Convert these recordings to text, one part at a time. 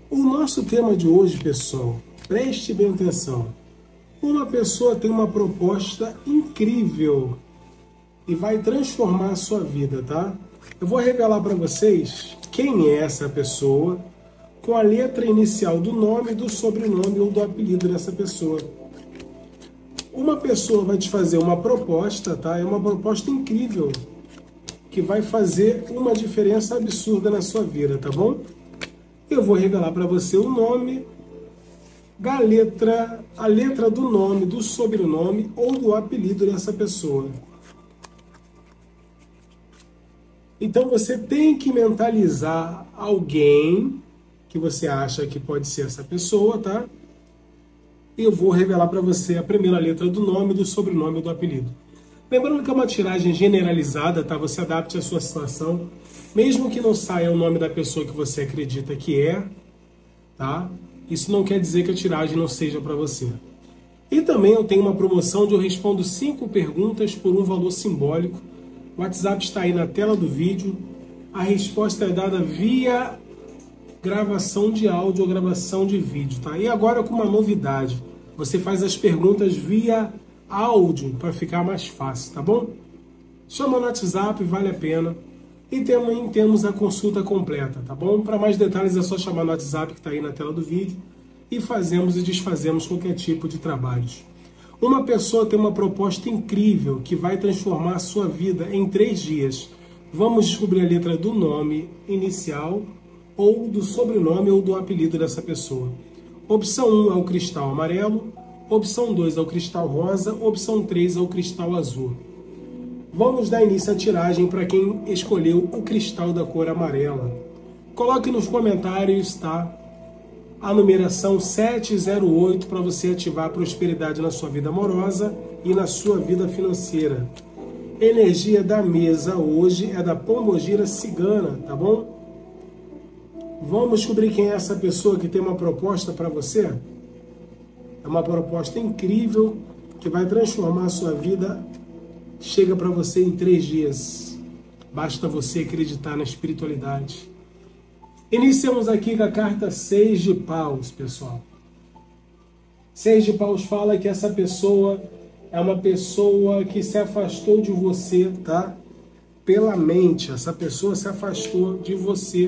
O nosso tema de hoje, pessoal, preste bem atenção. Uma pessoa tem uma proposta incrível e vai transformar a sua vida, tá? Eu vou revelar para vocês quem é essa pessoa com a letra inicial do nome, do sobrenome ou do apelido dessa pessoa. Uma pessoa vai te fazer uma proposta, tá? É uma proposta incrível que vai fazer uma diferença absurda na sua vida, tá bom? Eu vou revelar para você o nome, a letra do nome, do sobrenome ou do apelido dessa pessoa. Então você tem que mentalizar alguém que você acha que pode ser essa pessoa, tá? E eu vou revelar para você a primeira letra do nome, do sobrenome ou do apelido. Lembrando que é uma tiragem generalizada, tá? Você adapte a sua situação, mesmo que não saia o nome da pessoa que você acredita que é, tá? Isso não quer dizer que a tiragem não seja para você. E também eu tenho uma promoção onde eu respondo 5 perguntas por um valor simbólico. O WhatsApp está aí na tela do vídeo. A resposta é dada via gravação de áudio ou gravação de vídeo, tá? E agora com uma novidade. Você faz as perguntas via áudio para ficar mais fácil, tá bom? Chama no WhatsApp, vale a pena. E também temos a consulta completa, tá bom? Para mais detalhes é só chamar no WhatsApp que está aí na tela do vídeo e fazemos e desfazemos qualquer tipo de trabalhos. Uma pessoa tem uma proposta incrível que vai transformar a sua vida em 3 dias. Vamos descobrir a letra do nome inicial ou do sobrenome ou do apelido dessa pessoa. Opção 1 é o cristal amarelo, opção 2 é o cristal rosa, opção 3 é o cristal azul. Vamos dar início à tiragem para quem escolheu o cristal da cor amarela. Coloque nos comentários, tá? A numeração 708 para você ativar a prosperidade na sua vida amorosa e na sua vida financeira. Energia da mesa hoje é da Pombogira Cigana, tá bom? Vamos descobrir quem é essa pessoa que tem uma proposta para você? É uma proposta incrível que vai transformar a sua vida. Chega para você em 3 dias. Basta você acreditar na espiritualidade. Iniciamos aqui com a carta 6 de paus, pessoal. 6 de paus fala que essa pessoa é uma pessoa que se afastou de você, tá? Pela mente. Essa pessoa se afastou de você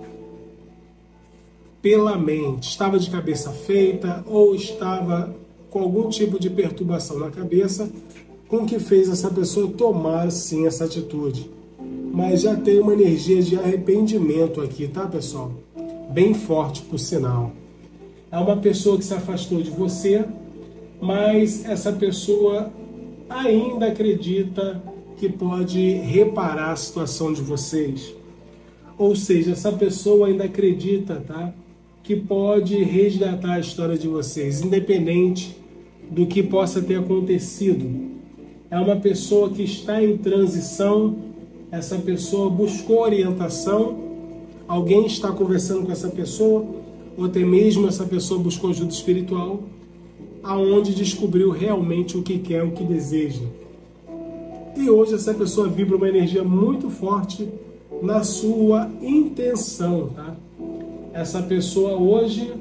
pela mente. Estava de cabeça feita ou estava com algum tipo de perturbação na cabeça, com que fez essa pessoa tomar, sim, essa atitude. Mas já tem uma energia de arrependimento aqui, tá, pessoal? Bem forte, por sinal. É uma pessoa que se afastou de você, mas essa pessoa ainda acredita que pode reparar a situação de vocês. Ou seja, essa pessoa ainda acredita, tá, que pode resgatar a história de vocês, independente do que possa ter acontecido. É uma pessoa que está em transição, essa pessoa buscou orientação, alguém está conversando com essa pessoa, ou até mesmo essa pessoa buscou ajuda espiritual, aonde descobriu realmente o que quer, o que deseja. E hoje essa pessoa vibra uma energia muito forte na sua intenção, tá? Essa pessoa hoje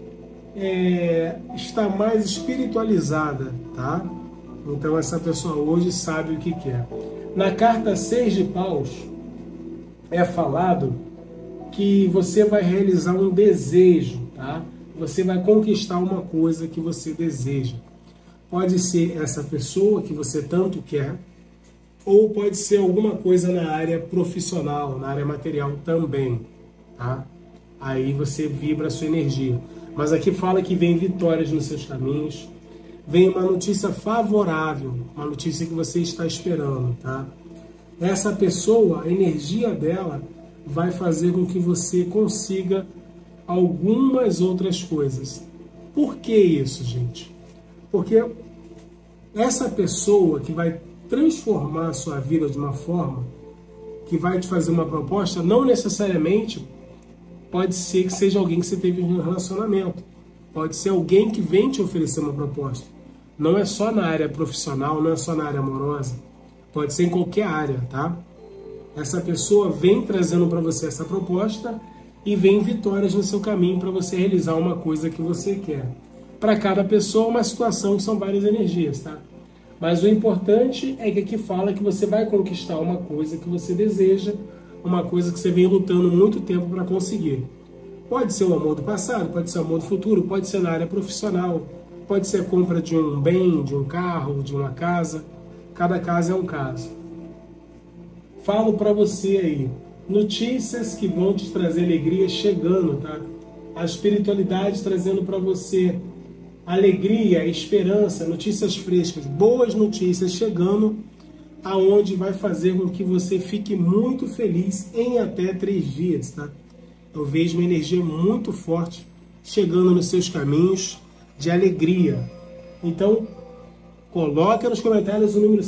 está mais espiritualizada, tá? Então essa pessoa hoje sabe o que quer. Na carta 6 de paus é falado que você vai realizar um desejo, tá? Você vai conquistar uma coisa que você deseja. Pode ser essa pessoa que você tanto quer, ou pode ser alguma coisa na área profissional, na área material também, tá? Aí você vibra a sua energia. Mas aqui fala que vem vitórias nos seus caminhos, vem uma notícia favorável, uma notícia que você está esperando, tá? Essa pessoa, a energia dela vai fazer com que você consiga algumas outras coisas. Por que isso, gente? Porque essa pessoa que vai transformar a sua vida de uma forma, que vai te fazer uma proposta, não necessariamente pode ser que seja alguém que você teve um relacionamento. Pode ser alguém que vem te oferecer uma proposta. Não é só na área profissional, não é só na área amorosa. Pode ser em qualquer área, tá? Essa pessoa vem trazendo para você essa proposta e vem vitórias no seu caminho para você realizar uma coisa que você quer. Para cada pessoa, uma situação são várias energias, tá? Mas o importante é que aqui fala que você vai conquistar uma coisa que você deseja, uma coisa que você vem lutando muito tempo para conseguir. Pode ser o amor do passado, pode ser o amor do futuro, pode ser na área profissional, pode ser a compra de um bem, de um carro, de uma casa. Cada caso é um caso. Falo para você aí, notícias que vão te trazer alegria chegando, tá? A espiritualidade trazendo para você alegria, esperança, notícias frescas, boas notícias chegando, aonde vai fazer com que você fique muito feliz em até 3 dias, tá? Eu vejo uma energia muito forte chegando nos seus caminhos de alegria. Então, coloca nos comentários o número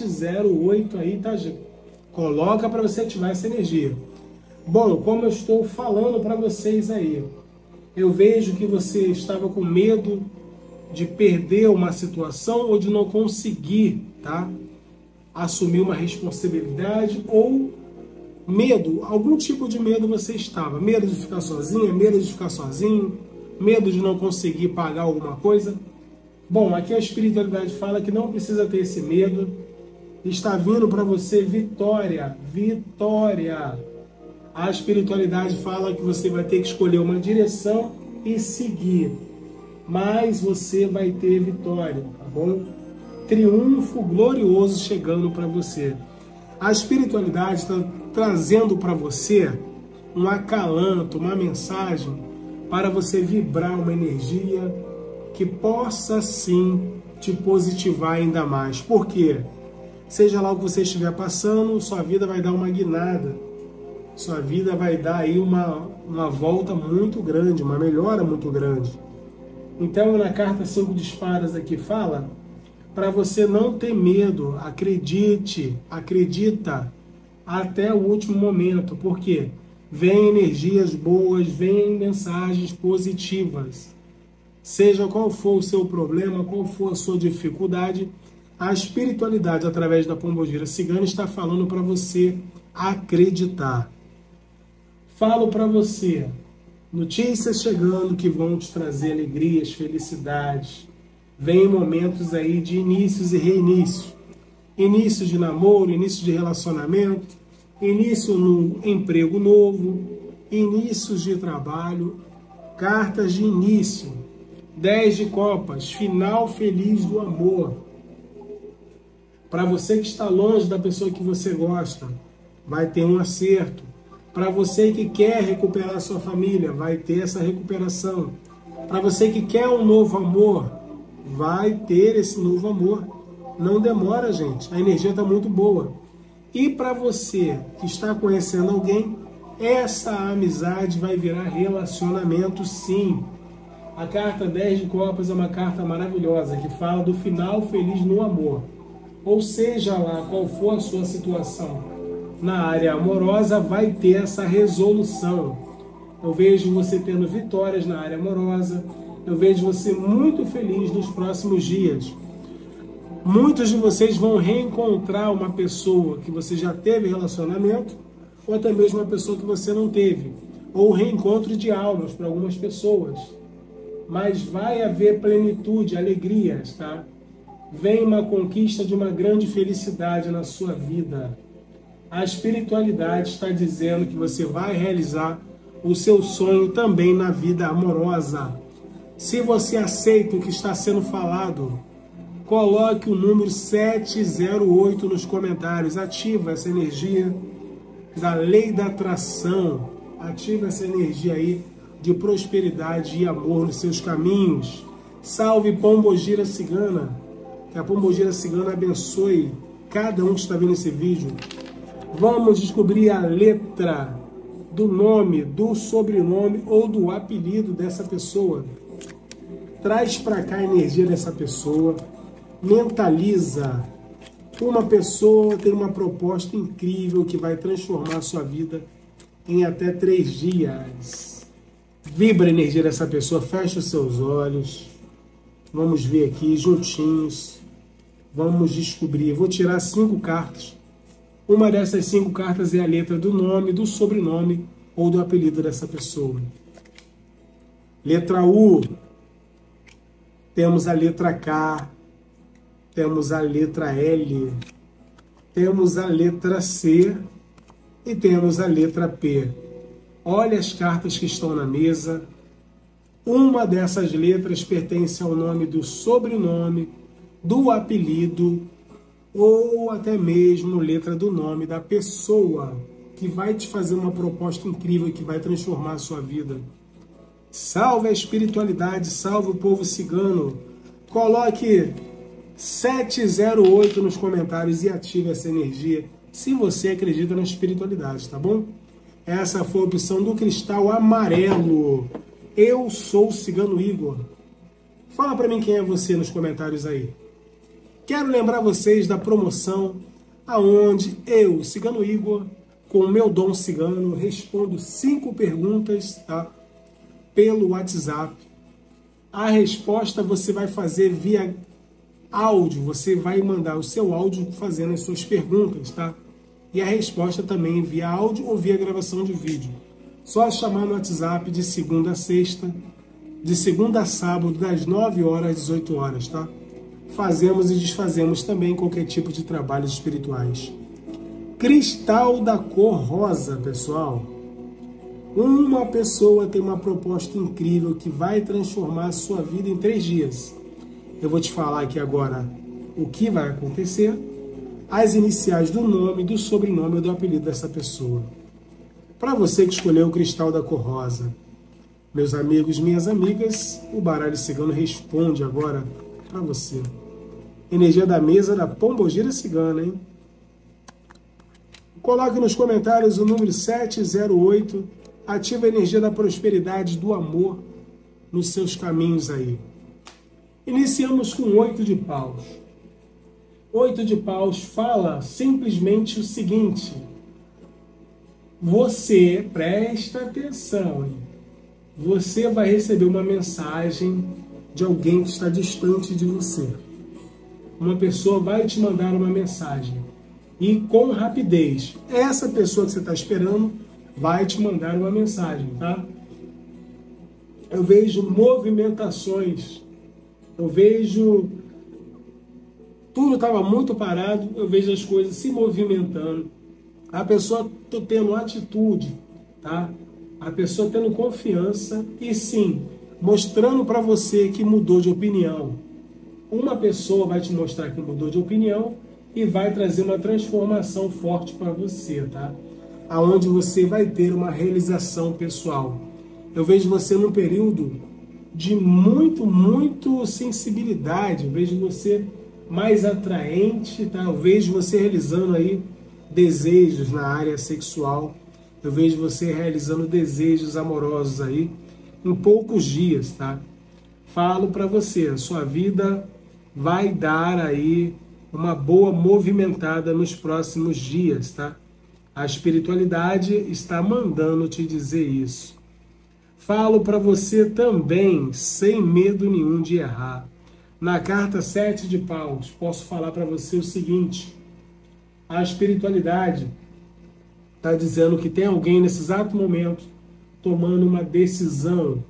708 aí, tá, gente? Coloca para você ativar essa energia. Bom, como eu estou falando para vocês aí, eu vejo que você estava com medo de perder uma situação ou de não conseguir, tá? Assumir uma responsabilidade ou medo, algum tipo de medo você estava. Medo de ficar sozinha, medo de ficar sozinho, medo de não conseguir pagar alguma coisa. Bom, aqui a espiritualidade fala que não precisa ter esse medo. Está vindo para você vitória, vitória. A espiritualidade fala que você vai ter que escolher uma direção e seguir. Mas você vai ter vitória, tá bom? Triunfo glorioso chegando para você. A espiritualidade está trazendo para você um acalanto, uma mensagem para você vibrar uma energia que possa sim te positivar ainda mais. Por quê? Seja lá o que você estiver passando, sua vida vai dar uma guinada. Sua vida vai dar aí uma volta muito grande, uma melhora muito grande. Então, na carta 5 de espadas aqui fala para você não ter medo, acredite, acredita até o último momento, porque vem energias boas, vem mensagens positivas. Seja qual for o seu problema, qual for a sua dificuldade, a espiritualidade, através da pombogira cigana, está falando para você acreditar. Falo para você, notícias chegando que vão te trazer alegrias, felicidades. Vem momentos aí de inícios e reinícios. Início de namoro, início de relacionamento, início no emprego novo, inícios de trabalho, cartas de início. 10 de copas, final feliz do amor. Para você que está longe da pessoa que você gosta, vai ter um acerto. Para você que quer recuperar a sua família, vai ter essa recuperação. Para você que quer um novo amor, vai ter esse novo amor. Não demora, gente. A energia está muito boa. E para você que está conhecendo alguém, essa amizade vai virar relacionamento, sim. A carta 10 de copas é uma carta maravilhosa que fala do final feliz no amor. Ou seja lá qual for a sua situação na área amorosa, vai ter essa resolução. Eu vejo você tendo vitórias na área amorosa. Eu vejo você muito feliz nos próximos dias. Muitos de vocês vão reencontrar uma pessoa que você já teve relacionamento, ou até mesmo uma pessoa que você não teve. Ou reencontro de almas para algumas pessoas. Mas vai haver plenitude, alegrias, tá? Vem uma conquista de uma grande felicidade na sua vida. A espiritualidade está dizendo que você vai realizar o seu sonho também na vida amorosa. Se você aceita o que está sendo falado, coloque o número 708 nos comentários. Ativa essa energia da lei da atração. Ativa essa energia aí de prosperidade e amor nos seus caminhos. Salve Pombogira Cigana. Que a Pombogira Cigana abençoe cada um que está vendo esse vídeo. Vamos descobrir a letra do nome, do sobrenome ou do apelido dessa pessoa. Traz para cá a energia dessa pessoa. Mentaliza. Uma pessoa tem uma proposta incrível que vai transformar a sua vida em até 3 dias. Vibra a energia dessa pessoa. Fecha os seus olhos. Vamos ver aqui juntinhos. Vamos descobrir. Vou tirar 5 cartas. Uma dessas 5 cartas é a letra do nome, do sobrenome ou do apelido dessa pessoa. Letra U, temos a letra K, temos a letra L, temos a letra C e temos a letra P. Olha as cartas que estão na mesa. Uma dessas letras pertence ao nome do sobrenome, do apelido ou até mesmo letra do nome da pessoa que vai te fazer uma proposta incrível que vai transformar a sua vida. Salve a espiritualidade, salve o povo cigano. Coloque 708 nos comentários e ative essa energia se você acredita na espiritualidade, tá bom? Essa foi a opção do cristal amarelo. Eu sou o Cigano Igor. Fala para mim quem é você nos comentários aí. Quero lembrar vocês da promoção aonde eu, Cigano Igor, com o meu dom cigano, respondo 5 perguntas, tá? Pelo WhatsApp. A resposta você vai fazer via áudio. Você vai mandar o seu áudio fazendo as suas perguntas, tá? E a resposta também via áudio ou via gravação de vídeo. Só chamar no WhatsApp de segunda a sexta, de segunda a sábado, das 9 horas às 18 horas, tá? Fazemos e desfazemos também qualquer tipo de trabalhos espirituais. Cristal da cor rosa, pessoal. Uma pessoa tem uma proposta incrível que vai transformar a sua vida em 3 dias. Eu vou te falar aqui agora o que vai acontecer, as iniciais do nome, do sobrenome ou do apelido dessa pessoa. Para você que escolheu o cristal da cor rosa, meus amigos, minhas amigas, o baralho cigano responde agora para você. Energia da mesa da Pombogira Cigana, hein? Coloque nos comentários o número 708. Ativa a energia da prosperidade, do amor nos seus caminhos aí. Iniciamos com 8 de paus. 8 de paus fala simplesmente o seguinte. Você, presta atenção, hein? Você vai receber uma mensagem de alguém que está distante de você. Uma pessoa vai te mandar uma mensagem. E com rapidez, essa pessoa que você está esperando vai te mandar uma mensagem, tá? Eu vejo movimentações. Eu vejo... Tudo estava muito parado, eu vejo as coisas se movimentando. A pessoa tendo atitude, tá? A pessoa tendo confiança e sim, mostrando para você que mudou de opinião. Uma pessoa vai te mostrar que mudou de opinião e vai trazer uma transformação forte para você, tá? Aonde você vai ter uma realização pessoal. Eu vejo você num período de muito sensibilidade. Eu vejo você mais atraente, tá? Eu vejo você realizando aí desejos na área sexual. Eu vejo você realizando desejos amorosos aí em poucos dias, tá? Falo para você, a sua vida vai dar aí uma boa movimentada nos próximos dias, tá? A espiritualidade está mandando te dizer isso. Falo para você também, sem medo nenhum de errar. Na carta 7 de paus, posso falar para você o seguinte. A espiritualidade está dizendo que tem alguém nesse exato momento tomando uma decisão,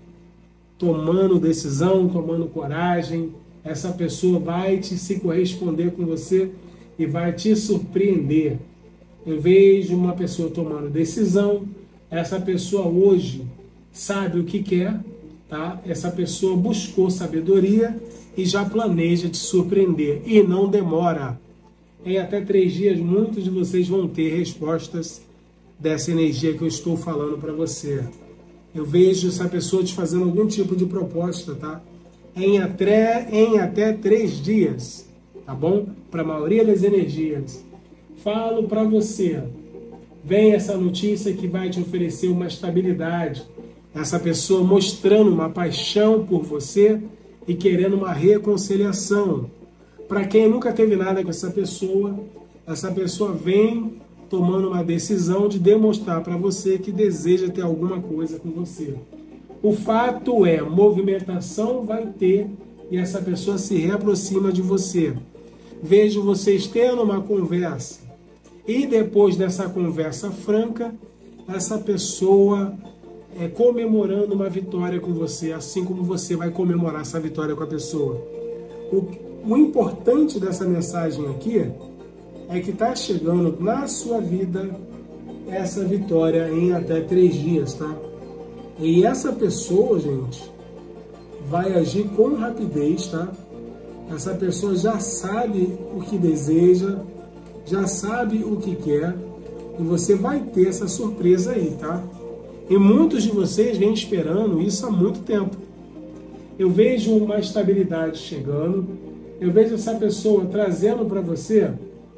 tomando coragem. Essa pessoa vai se corresponder com você e vai te surpreender. Eu vejo uma pessoa tomando decisão, essa pessoa hoje sabe o que quer, tá? Essa pessoa buscou sabedoria e já planeja te surpreender. E não demora. Em até 3 dias, muitos de vocês vão ter respostas dessa energia que eu estou falando para você. Eu vejo essa pessoa te fazendo algum tipo de proposta, tá? Em até 3 dias, tá bom? Para a maioria das energias. Falo para você, vem essa notícia que vai te oferecer uma estabilidade. Essa pessoa mostrando uma paixão por você e querendo uma reconciliação. Para quem nunca teve nada com essa pessoa vem tomando uma decisão de demonstrar para você que deseja ter alguma coisa com você. O fato é, movimentação vai ter e essa pessoa se reaproxima de você. Vejo vocês tendo uma conversa e depois dessa conversa franca, essa pessoa comemorando uma vitória com você, assim como você vai comemorar essa vitória com a pessoa. O importante dessa mensagem aqui é que está chegando na sua vida essa vitória em até 3 dias, tá? E essa pessoa, gente, vai agir com rapidez, tá? Essa pessoa já sabe o que deseja, já sabe o que quer, e você vai ter essa surpresa aí, tá? E muitos de vocês vêm esperando isso há muito tempo. Eu vejo uma estabilidade chegando, eu vejo essa pessoa trazendo para você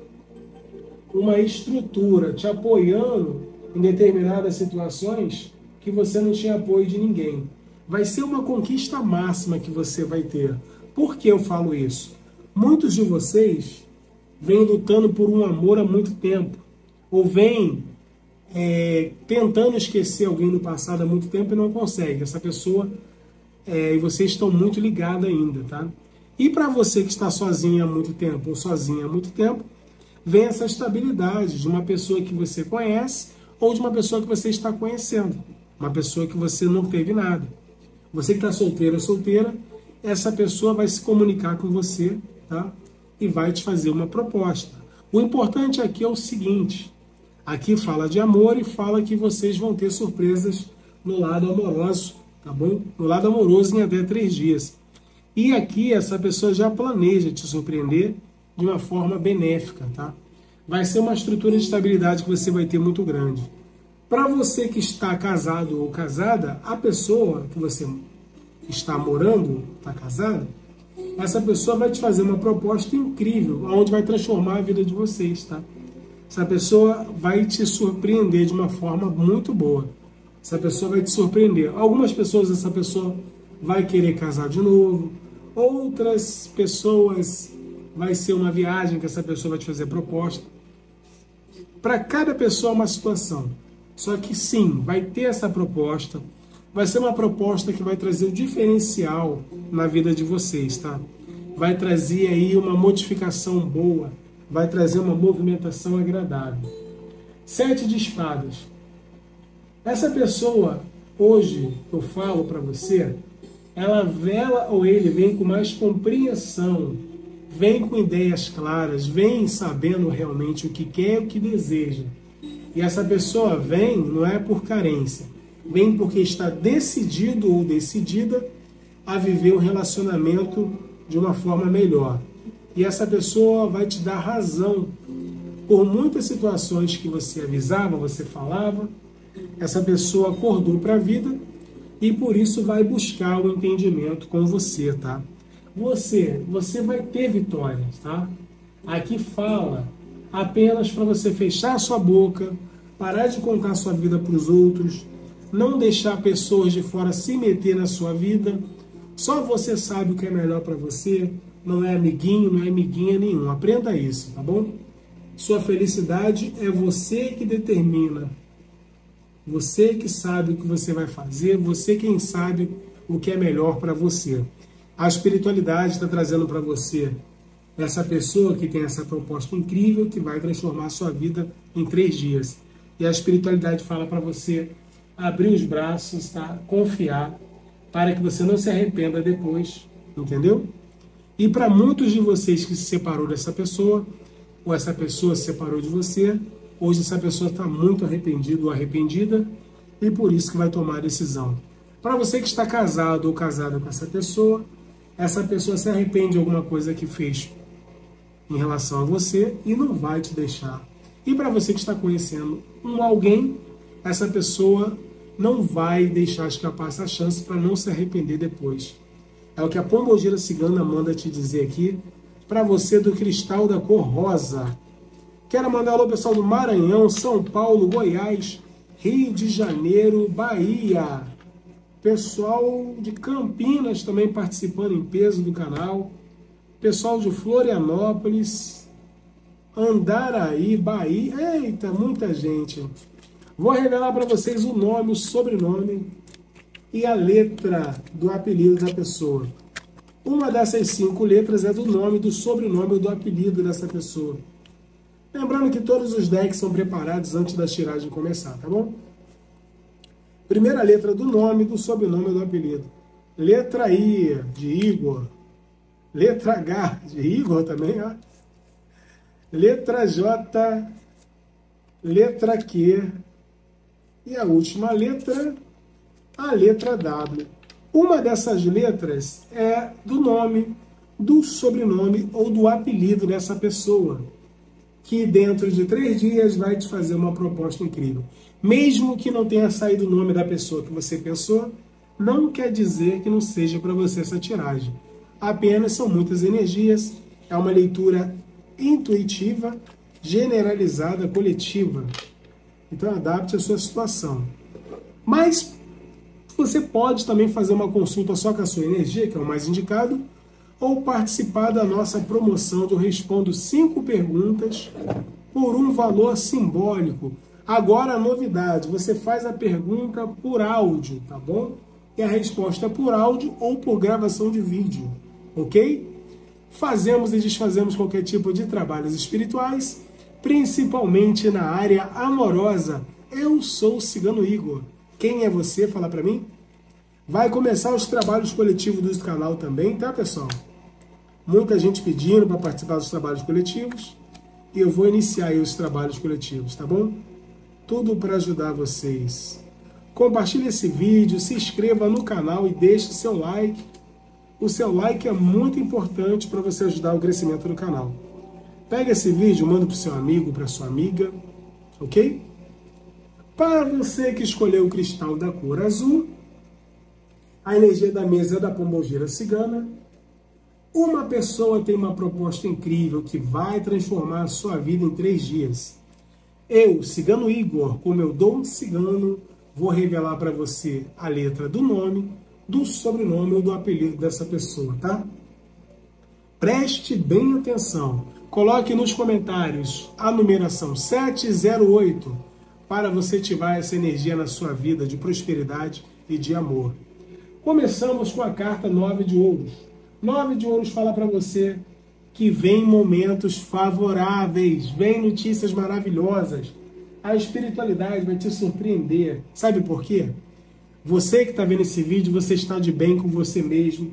uma estrutura, te apoiando em determinadas situações que você não tinha apoio de ninguém. Vai ser uma conquista máxima que você vai ter. Por que eu falo isso? Muitos de vocês vêm lutando por um amor há muito tempo, ou vêm tentando esquecer alguém no passado há muito tempo e não consegue. Essa pessoa e vocês estão muito ligados ainda, tá? E para você que está sozinho há muito tempo ou sozinha há muito tempo, vem essa estabilidade de uma pessoa que você conhece ou de uma pessoa que você está conhecendo, uma pessoa que você não teve nada. Você que está solteiro ou solteira, essa pessoa vai se comunicar com você, tá? E vai te fazer uma proposta. O importante aqui é o seguinte: aqui fala de amor e fala que vocês vão ter surpresas no lado amoroso, tá bom? No lado amoroso em até 3 dias. E aqui essa pessoa já planeja te surpreender de uma forma benéfica, tá? Vai ser uma estrutura de estabilidade que você vai ter muito grande. Para você que está casado ou casada, a pessoa que você está morando, está casada, essa pessoa vai te fazer uma proposta incrível, onde vai transformar a vida de vocês, tá? Essa pessoa vai te surpreender de uma forma muito boa. Essa pessoa vai te surpreender. Algumas pessoas, essa pessoa vai querer casar de novo. Outras pessoas, vai ser uma viagem que essa pessoa vai te fazer proposta. Para cada pessoa é uma situação. Só que sim, vai ter essa proposta. Vai ser uma proposta que vai trazer o diferencial na vida de vocês, tá? Vai trazer aí uma modificação boa. Vai trazer uma movimentação agradável. 7 de espadas. Essa pessoa, hoje, eu falo para você, ela ou ele vem com mais compreensão, vem com ideias claras, vem sabendo realmente o que quer e o que deseja. E essa pessoa vem, não é por carência, vem porque está decidido ou decidida a viver um relacionamento de uma forma melhor. E essa pessoa vai te dar razão por muitas situações que você avisava, você falava. Essa pessoa acordou para a vida e por isso vai buscar o entendimento com você, tá? Você vai ter vitórias, tá? Aqui fala apenas para você fechar a sua boca, parar de contar a sua vida para os outros, não deixar pessoas de fora se meter na sua vida. Só você sabe o que é melhor para você, não é amiguinho, não é amiguinha nenhum. Aprenda isso, tá bom? Sua felicidade é você que determina. Você que sabe o que você vai fazer, você quem sabe o que é melhor para você. A espiritualidade está trazendo para você essa pessoa que tem essa proposta incrível que vai transformar a sua vida em 3 dias. E a espiritualidade fala para você abrir os braços, tá? Confiar, para que você não se arrependa depois, entendeu? E para muitos de vocês que se separou dessa pessoa, ou essa pessoa se separou de você, hoje essa pessoa está muito arrependido ou arrependida e por isso que vai tomar a decisão. Para você que está casado ou casada com essa pessoa se arrepende de alguma coisa que fez em relação a você e não vai te deixar. E para você que está conhecendo alguém, essa pessoa não vai deixar escapar essa chance para não se arrepender depois. É o que a Pombogira Cigana manda te dizer aqui, para você do cristal da cor rosa. Quero mandar alô pessoal do Maranhão, São Paulo, Goiás, Rio de Janeiro, Bahia. Pessoal de Campinas também participando em peso do canal. Pessoal de Florianópolis, Andaraí, Bahia. Eita, muita gente. Vou revelar para vocês o nome, o sobrenome e a letra do apelido da pessoa. Uma dessas 5 letras é do nome, do sobrenome ou do apelido dessa pessoa. Lembrando que todos os decks são preparados antes da tiragem começar, tá bom? Primeira letra do nome, do sobrenome ou do apelido. Letra I, de Igor. Letra H, de Igor também, ó. Letra J, letra Q. E a última letra, a letra W. Uma dessas letras é do nome, do sobrenome ou do apelido dessa pessoa, que dentro de 3 dias vai te fazer uma proposta incrível. Mesmo que não tenha saído o nome da pessoa que você pensou, não quer dizer que não seja para você essa tiragem. Apenas são muitas energias, é uma leitura intuitiva, generalizada, coletiva. Então adapte a sua situação. Mas você pode também fazer uma consulta só com a sua energia, que é o mais indicado, ou participar da nossa promoção de Eu Respondo 5 perguntas por um valor simbólico. Agora a novidade, você faz a pergunta por áudio, tá bom? E a resposta é por áudio ou por gravação de vídeo, ok? Fazemos e desfazemos qualquer tipo de trabalhos espirituais, principalmente na área amorosa. Eu sou o Cigano Igor. Quem é você? Fala pra mim. Vai começar os trabalhos coletivos do canal também, tá, pessoal? Muita gente pedindo para participar dos trabalhos coletivos. E eu vou iniciar aí os trabalhos coletivos, tá bom? Tudo para ajudar vocês. Compartilhe esse vídeo, se inscreva no canal e deixe o seu like. O seu like é muito importante para você ajudar o crescimento do canal. Pega esse vídeo, manda para o seu amigo, para sua amiga, ok? Para você que escolheu o cristal da cor azul, a energia da mesa é da pombogira cigana. Uma pessoa tem uma proposta incrível que vai transformar a sua vida em 3 dias. Eu, Cigano Igor, com meu dom cigano, vou revelar para você a letra do nome, do sobrenome ou do apelido dessa pessoa, tá? Preste bem atenção. Coloque nos comentários a numeração 708 para você ativar essa energia na sua vida de prosperidade e de amor. Começamos com a carta 9 de ouros. 9 de ouros fala para você que vem momentos favoráveis, vem notícias maravilhosas. A espiritualidade vai te surpreender. Sabe por quê? Você que está vendo esse vídeo, você está de bem com você mesmo.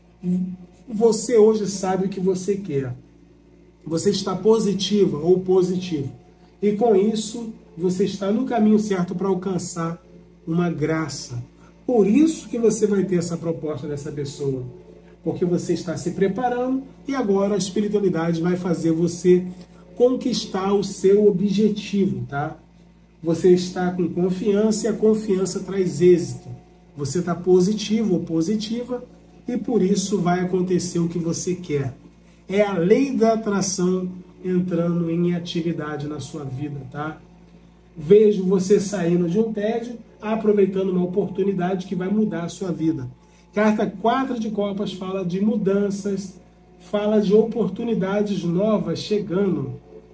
Você hoje sabe o que você quer. Você está positiva ou positivo. E com isso, você está no caminho certo para alcançar uma graça. Por isso que você vai ter essa proposta dessa pessoa. Porque você está se preparando e agora a espiritualidade vai fazer você conquistar o seu objetivo, tá? Você está com confiança e a confiança traz êxito. Você está positivo ou positiva e por isso vai acontecer o que você quer. É a lei da atração entrando em atividade na sua vida, tá? Vejo você saindo de um tédio, aproveitando uma oportunidade que vai mudar a sua vida. Carta 4 de copas fala de mudanças, fala de oportunidades novas chegando.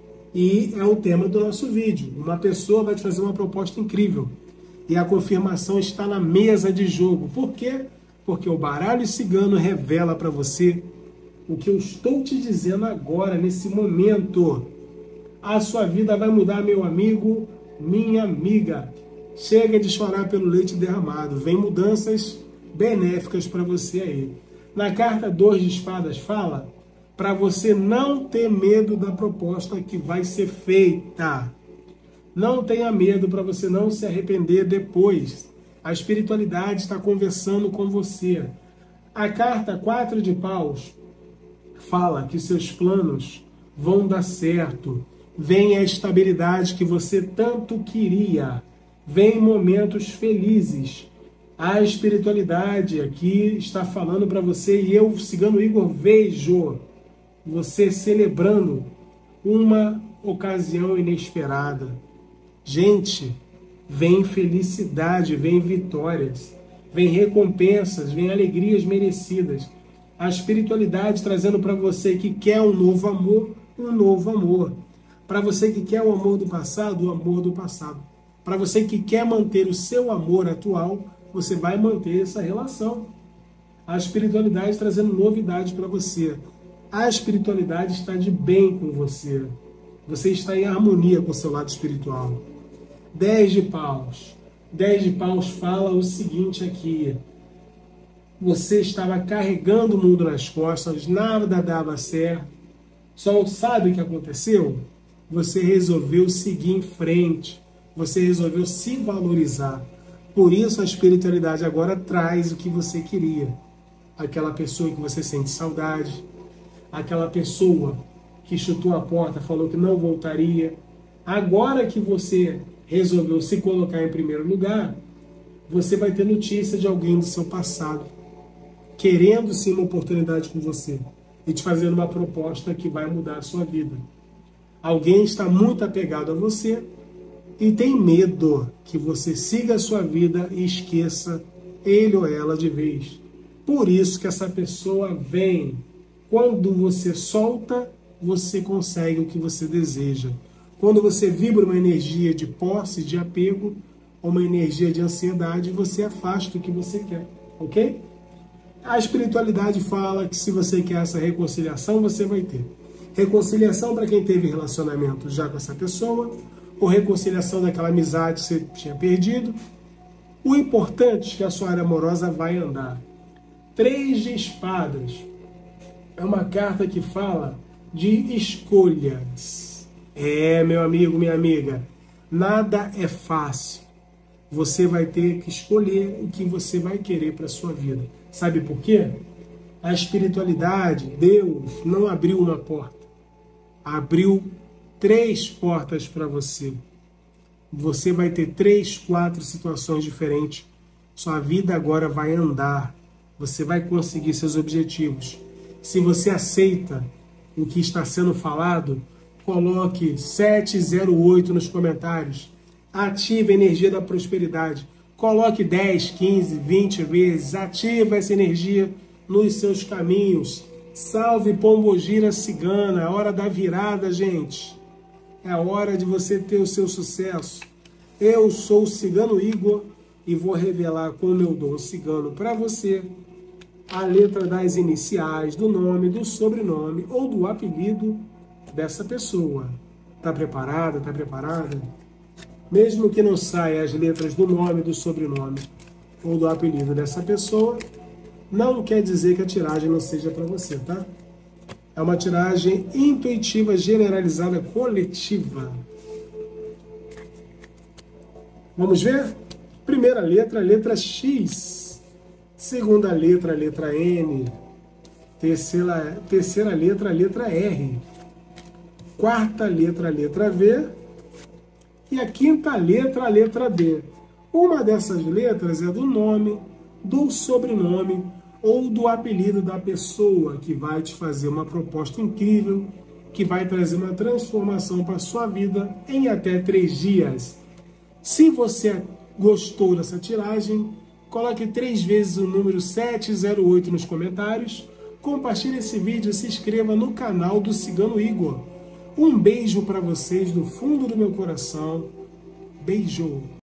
E é o tema do nosso vídeo. Uma pessoa vai te fazer uma proposta incrível. E a confirmação está na mesa de jogo. Por quê? Porque o baralho cigano revela para você o que eu estou te dizendo agora, nesse momento. A sua vida vai mudar, meu amigo, minha amiga. Chega de chorar pelo leite derramado. Vem mudanças benéficas para você aí. Na carta 2 de espadas fala para você não ter medo da proposta que vai ser feita. Não tenha medo para você não se arrepender depois. A espiritualidade está conversando com você. A carta 4 de paus fala que seus planos vão dar certo. Vem a estabilidade que você tanto queria. Vem momentos felizes. A espiritualidade aqui está falando para você e eu, Cigano Igor, vejo você celebrando uma ocasião inesperada. Gente, vem felicidade, vem vitórias, vem recompensas, vem alegrias merecidas. A espiritualidade trazendo para você que quer um novo amor, um novo amor. Para você que quer o amor do passado, o amor do passado. Para você que quer manter o seu amor atual, você vai manter essa relação. A espiritualidade trazendo novidades para você. A espiritualidade está de bem com você. Você está em harmonia com o seu lado espiritual. 10 de paus. 10 de paus fala o seguinte aqui: você estava carregando o mundo nas costas, nada dava certo. Só sabe o que aconteceu? Você resolveu seguir em frente. Você resolveu se valorizar. Por isso a espiritualidade agora traz o que você queria. Aquela pessoa que você sente saudade. Aquela pessoa que chutou a porta, falou que não voltaria. Agora que você resolveu se colocar em primeiro lugar, você vai ter notícia de alguém do seu passado querendo sim uma oportunidade com você e te fazendo uma proposta que vai mudar a sua vida. Alguém está muito apegado a você e tem medo que você siga a sua vida e esqueça ele ou ela de vez. Por isso que essa pessoa vem. Quando você solta, você consegue o que você deseja. Quando você vibra uma energia de posse, de apego, ou uma energia de ansiedade, você afasta o que você quer, ok? A espiritualidade fala que se você quer essa reconciliação, você vai ter. Reconciliação para quem teve relacionamento já com essa pessoa, ou reconciliação daquela amizade que você tinha perdido. O importante é que a sua área amorosa vai andar. 3 de espadas é uma carta que fala de escolhas. Meu amigo, minha amiga, nada é fácil. Você vai ter que escolher o que você vai querer para a sua vida. Sabe por quê? A espiritualidade, Deus, não abriu uma porta. Abriu 3 portas para você. Você vai ter 3, 4 situações diferentes. Sua vida agora vai andar. Você vai conseguir seus objetivos. Se você aceita o que está sendo falado, coloque 708 nos comentários. Ative a energia da prosperidade. Coloque 10, 15, 20 vezes. Ativa essa energia nos seus caminhos. Salve Pombogira Cigana. É a hora da virada, gente. É a hora de você ter o seu sucesso. Eu sou o Cigano Igor e vou revelar com o meu dom cigano para você a letra das iniciais, do nome, do sobrenome ou do apelido dessa pessoa. Tá preparada? Tá preparada? Mesmo que não saia as letras do nome, do sobrenome ou do apelido dessa pessoa, não quer dizer que a tiragem não seja para você, tá? É uma tiragem intuitiva, generalizada, coletiva. Vamos ver? Primeira letra, letra X. Segunda letra, letra N. Terceira letra, letra R. Quarta letra, letra V. E a quinta letra, a letra D. Uma dessas letras é do nome, do sobrenome ou do apelido da pessoa que vai te fazer uma proposta incrível, que vai trazer uma transformação para a sua vida em até 3 dias. Se você gostou dessa tiragem, coloque 3 vezes o número 708 nos comentários, compartilhe esse vídeo e se inscreva no canal do Cigano Igor. Um beijo para vocês do fundo do meu coração. Beijo!